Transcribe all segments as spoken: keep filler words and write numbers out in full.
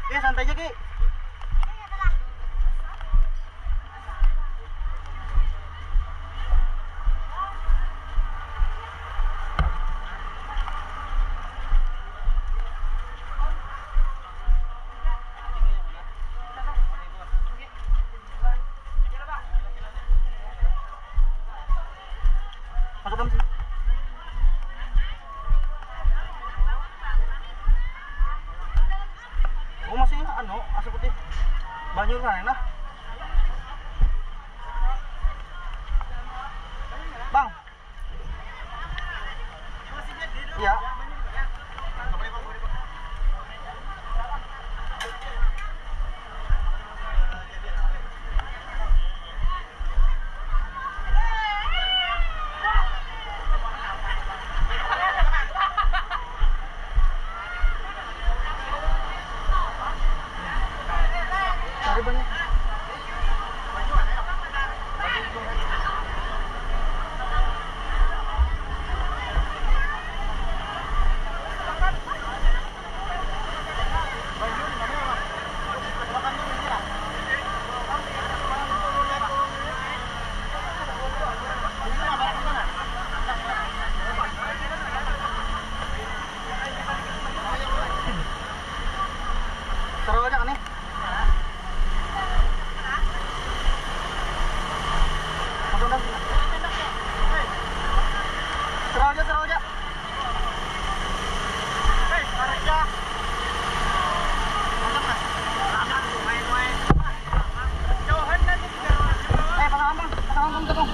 Ki, santai aja Ki. Masuk dalam sini. Oh masih anu asap putih banjur kan enak bang iya cari banyak. Taruh aja nih. Masuk dah. Taruh aja, taruh aja. Hei, taruh aja. Mantap mas. Main-main. Jauhan nanti juga. Eh, pasang ambang, pasang ambang tepung.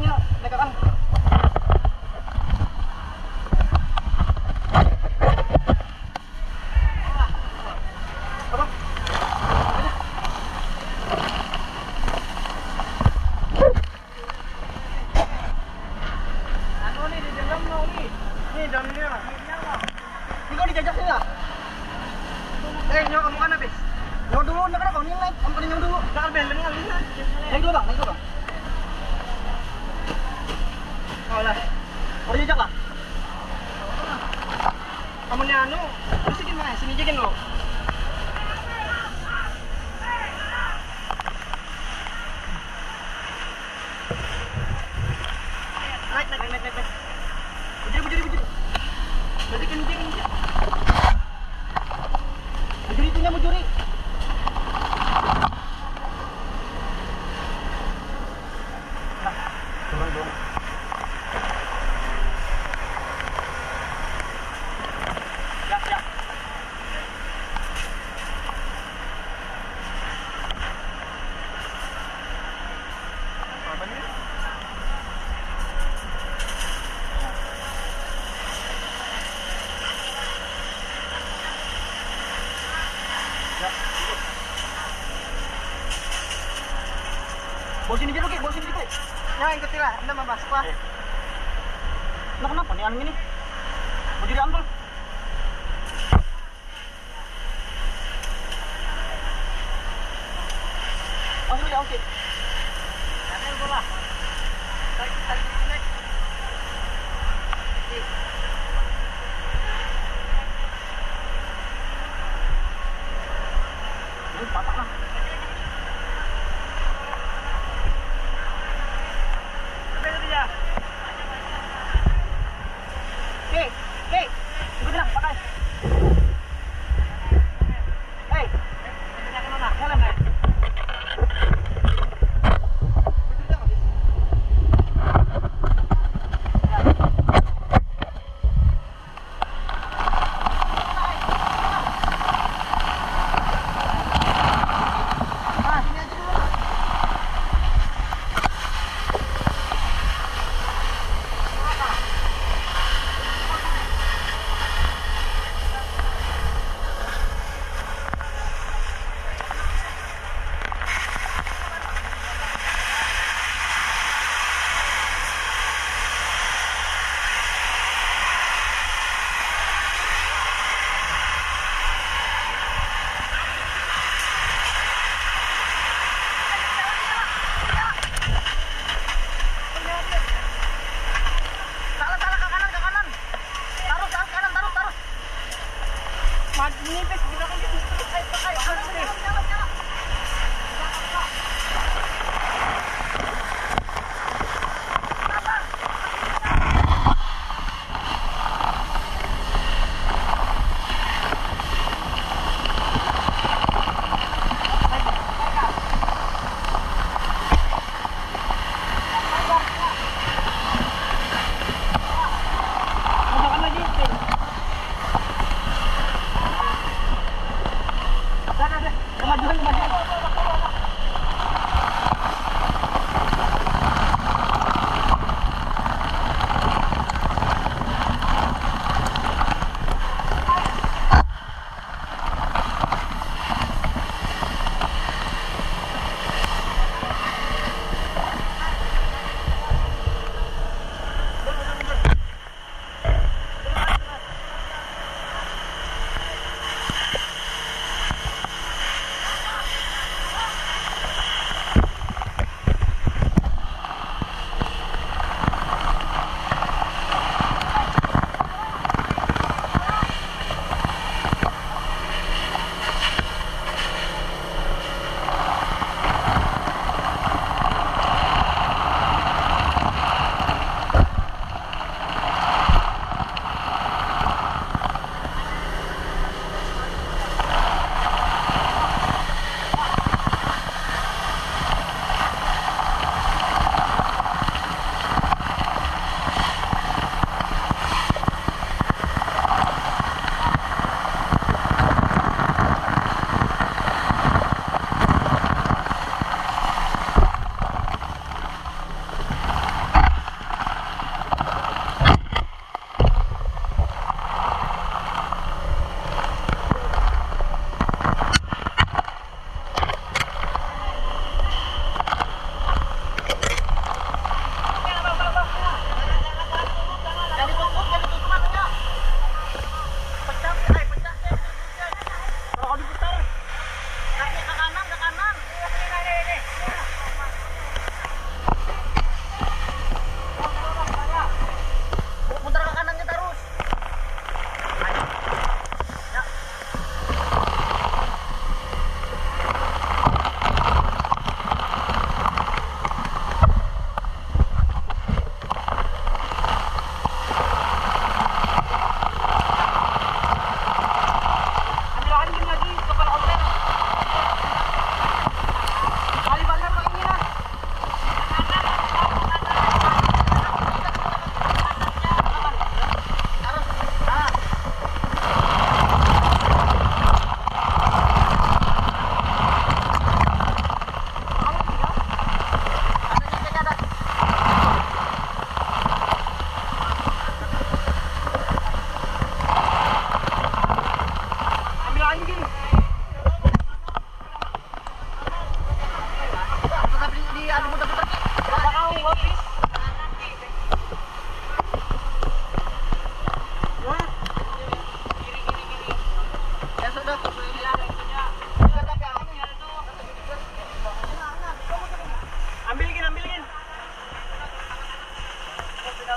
Ayo, dekatkan. Eh, nyawa kamu kan habis. Nyawa dulu, nak kau ni naik, kamu nyawa dulu. Nak ambil dengan ni. Naik dulu bang, naik dulu bang. Oh lah, udah jejak lah. Kamu ni anu, sini mana? Sini jekin dulu. Naik, naik, naik, naik, naik. Bujuri, bujuri, bujuri. Jadi kencing, kencing. Bujuri itunya bujuri. Nah, turun dulu. Ya, ya. Apa ni? Ya. Bawa sini dulu, Ki. Bawa sini dulu. Ya, ikutilah. Anda membahas apa? Eh. Nah, kenapa nih anu ini? Mau jadi ampel? Masuk ya, oke. Jangan bola. Tarik, tarik, tarik. Oke. Ini patah lah. Oke, oke, ikutin lah, pakai. Hei, jalan ke mana? Jalan,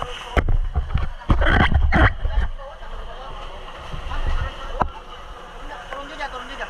Turun juga, turun juga.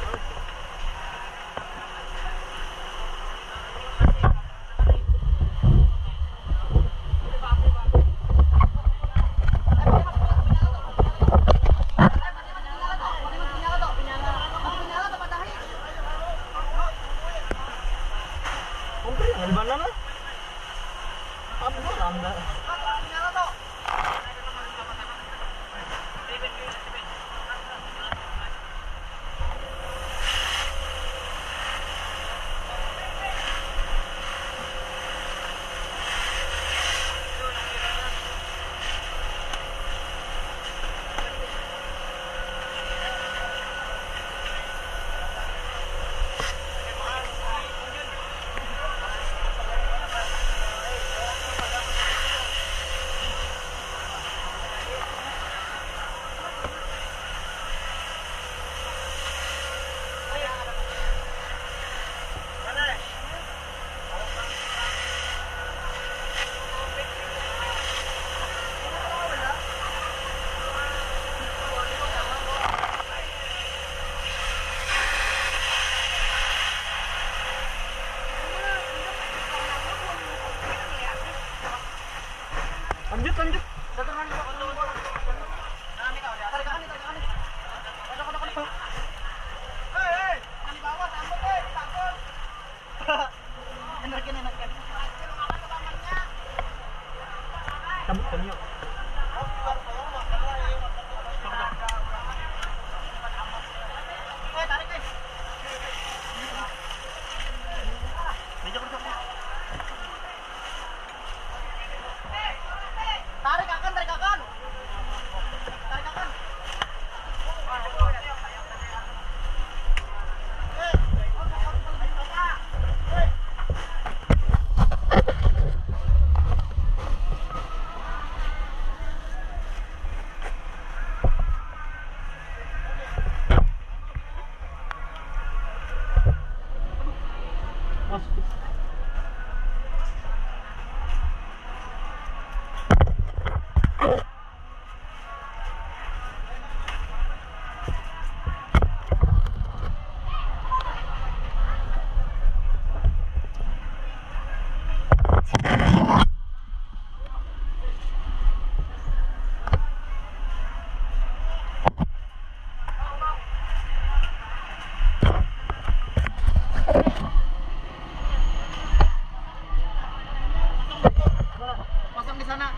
Lanjut, lanjut. Cabut kami yuk. Tarik, eh. Tarik akan, tarik akan. Tarik akan. Pasang di sana.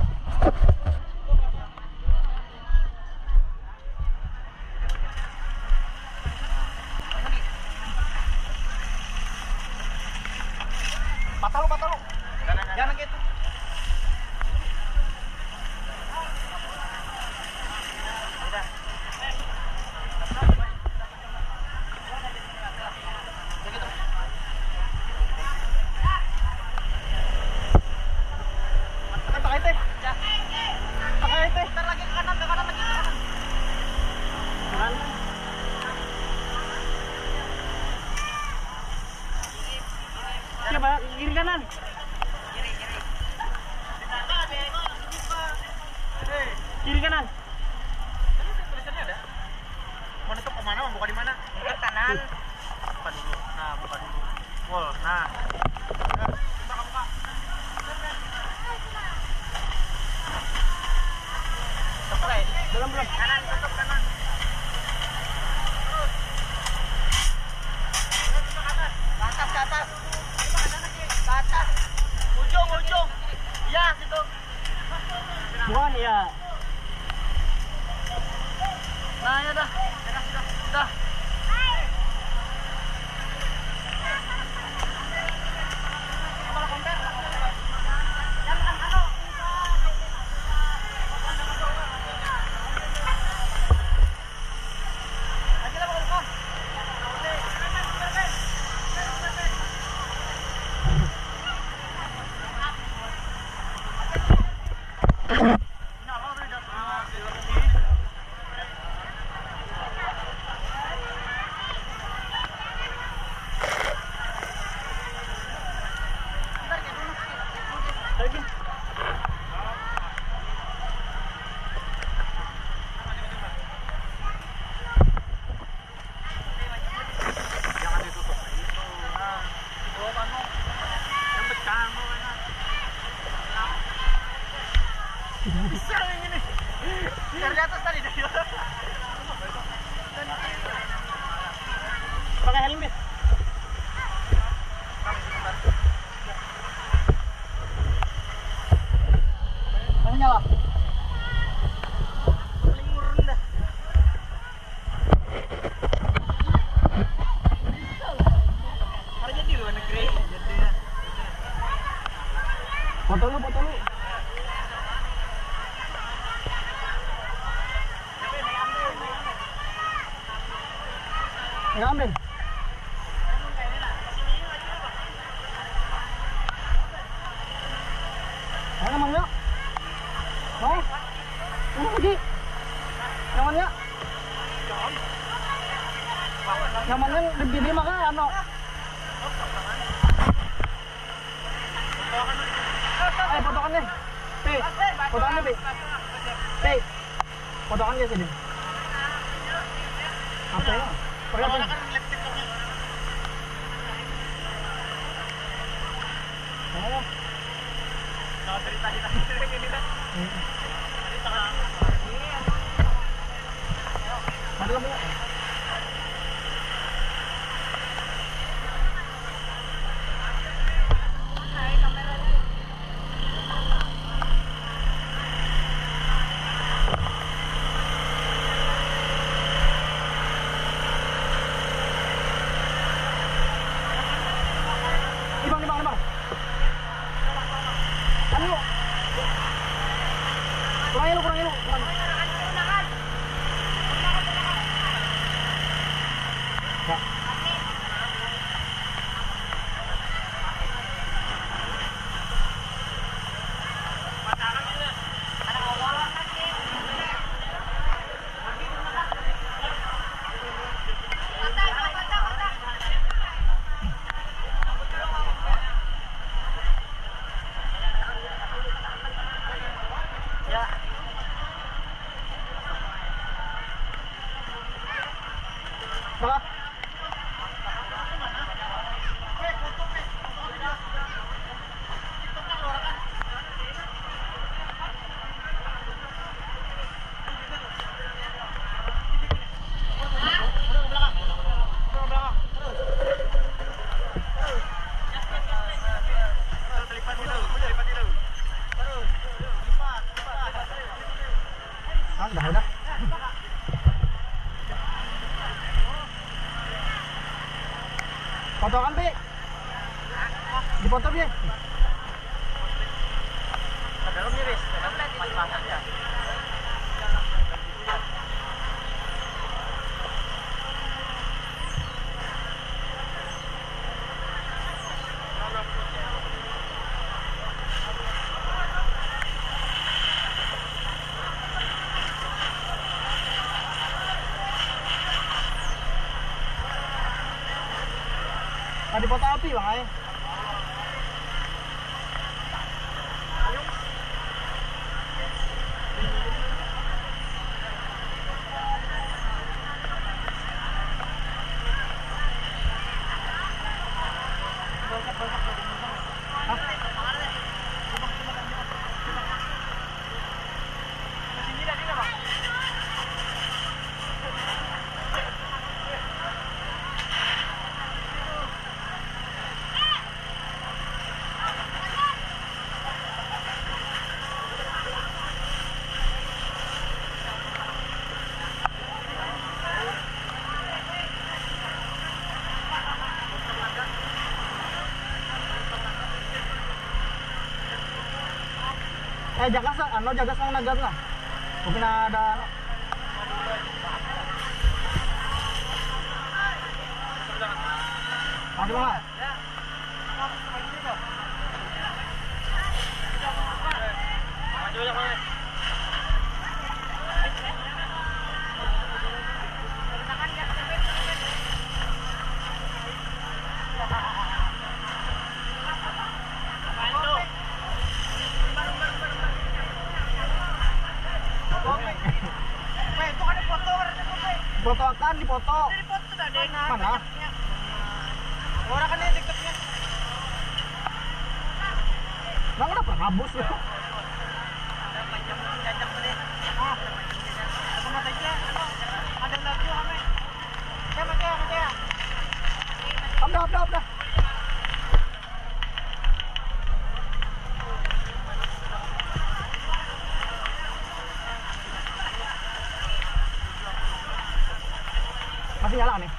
Patah lu, patah lu. Jangan gitu. Coba kiri kanan. Kiri kiri. Kiri kanan. Tadi tulisannya ada. Mau nutup kemana? Mau buka di mana? Ke kanan. Buka dulu. Nah, buka dulu. Wall. Nah. Buka buka. Selesai. Belum belum. Kanan tutup kanan. Ke atas ke atas. Ke atas, ujung ujung, ya situ. Bukan ya. Nah ya dah, ya dah, sudah, sudah. Kepala kompet. Jangan anu. Lagi lah bukan kau. Bisa yang ini. Dari atas tadi dari atas. Pakai helm ya? Mana nyala? Paling murun dah. Ada jadi luar negeri. Jadi ya. Foto lu, foto lu. Ngambil. Mana namanya? Mau? Mana lagi? Namanya? Namanya di sini maka ano? Ay, fotokan deh. Pi, fotokan deh, Pi. Pi, fotokan dia sini. Apa ya? Perhatian. Oh. Kalau cerita kita sering ini kan. Ada lampu. Kurangin lu, kurangin lu, kurangin. Ya. Berapa? Ah, udah, udah. Fotokan, Pi. Dipoto, Pi. Ke dalam nih, Riz. Masih basah ya. Ada foto api, Bang, ay. Eh, jaga sa, ano, jaga sa nagat na. Mungkin ada ano. Masih mga. Maju ya, Mas. Foto akan dipoto. Dipoto sudah deh. Mana? Orang kan ini tiktoknya. Nggak udah pernah habis ya. Masih nyala nih.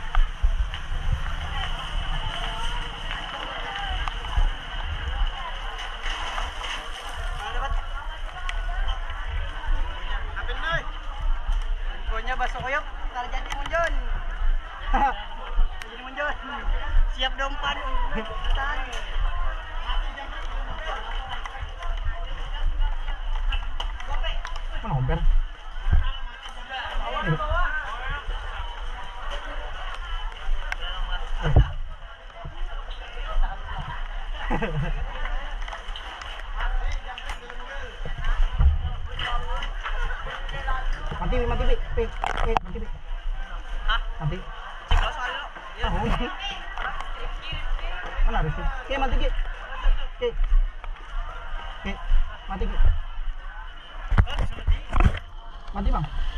Infonya bakso koyok tak jadi munjon. Jadi munjon. Siap dompan. Tahan. Mana omper? Mati, mati, pi, pi, pi, mati, pi. Hah? Mati. Cikal soal lo. Ya. Oh, mati. Mana harus sih? Ki, mati, ki. Ki. Ki, mati, ki. Mati, Bang.